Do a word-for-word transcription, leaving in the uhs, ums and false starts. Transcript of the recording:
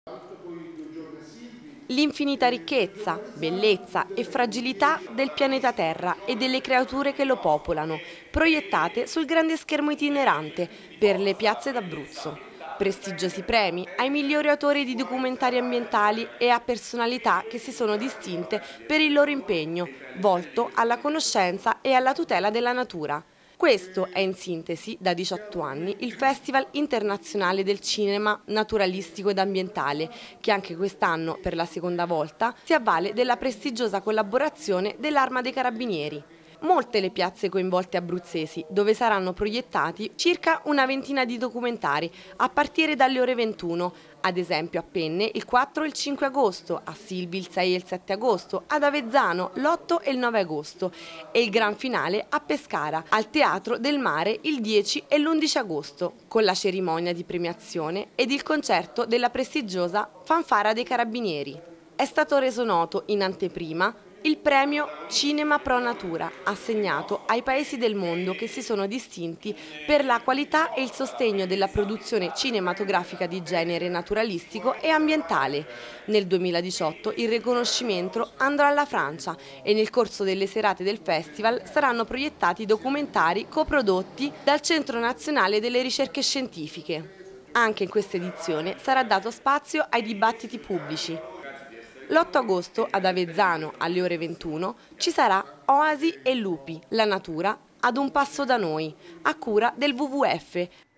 L'infinita ricchezza, bellezza e fragilità del pianeta Terra e delle creature che lo popolano, proiettate sul grande schermo itinerante per le piazze d'Abruzzo. Prestigiosi premi ai migliori autori di documentari ambientali e a personalità che si sono distinte per il loro impegno, volto alla conoscenza e alla tutela della natura. Questo è in sintesi, da diciotto anni, il Festival internazionale del cinema naturalistico ed ambientale, che anche quest'anno, per la seconda volta, si avvale della prestigiosa collaborazione dell'Arma dei Carabinieri. Molte le piazze coinvolte abruzzesi, dove saranno proiettati circa una ventina di documentari, a partire dalle ore ventuno, ad esempio a Penne il quattro e il cinque agosto, a Silvi il sei e il sette agosto, ad Avezzano l'otto e il nove agosto e il gran finale a Pescara, al Teatro del Mare il dieci e l'undici agosto, con la cerimonia di premiazione ed il concerto della prestigiosa Fanfara dei Carabinieri. È stato reso noto in anteprima il premio Cinema Pro Natura, assegnato ai paesi del mondo che si sono distinti per la qualità e il sostegno della produzione cinematografica di genere naturalistico e ambientale. Nel duemiladiciotto il riconoscimento andrà alla Francia e nel corso delle serate del festival saranno proiettati documentari coprodotti dal Centro Nazionale delle Ricerche Scientifiche. Anche in questa edizione sarà dato spazio ai dibattiti pubblici. L'otto agosto ad Avezzano alle ore ventuno ci sarà Oasi e Lupi, la natura ad un passo da noi, a cura del W W F,